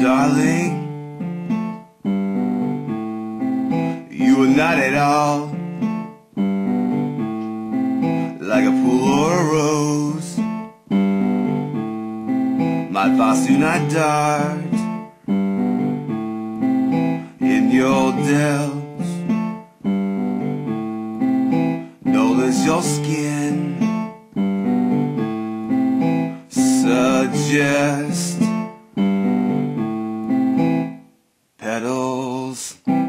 darling, you are not at all like a pool or a rose. My thoughts do not dart in your dells, nor does your skin suggest petals.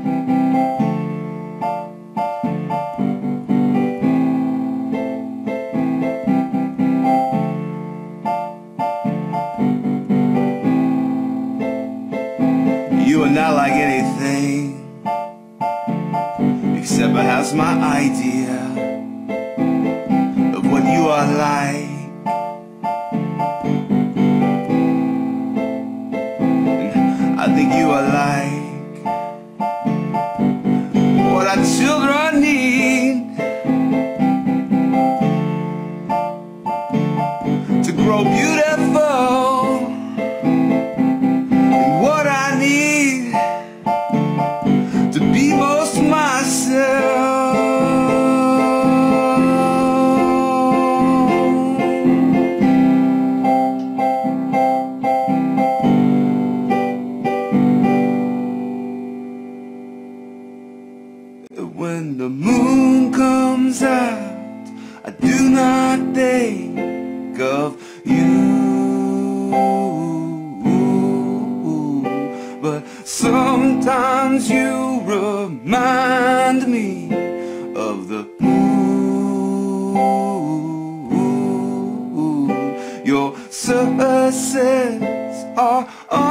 You are not like anything except perhaps my idea of what you are like. I think you are like what our children need to grow beautiful, and what I need to be most myself. When the moon comes out, I do not think of you, but sometimes you remind me of the moon. Your successes are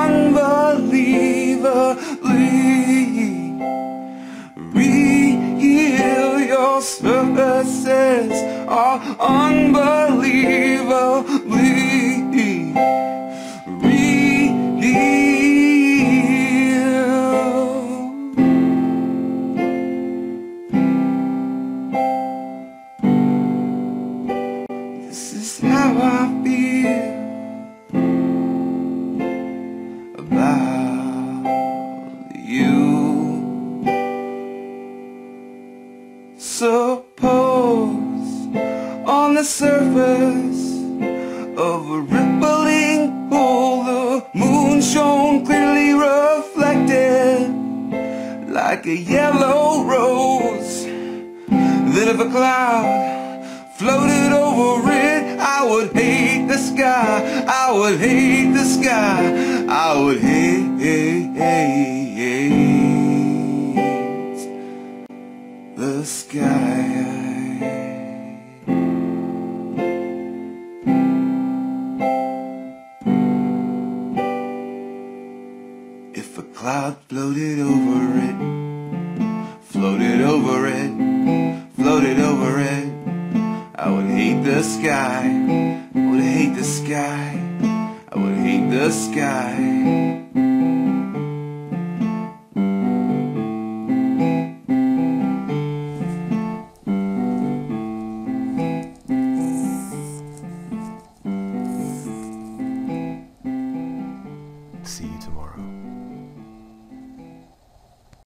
unbelievably real. Your successes are unbelievably This is how I feel about you. Suppose on the surface of a rippling pool, the moon shone clearly reflected like a yellow rose. Then if a cloud floated over it, I would hate the sky, I would hate the sky, I would hate the sky. If a cloud floated over it, floated over it, floated over it, I would hate the sky, I would hate the sky, I would hate the sky. See you tomorrow.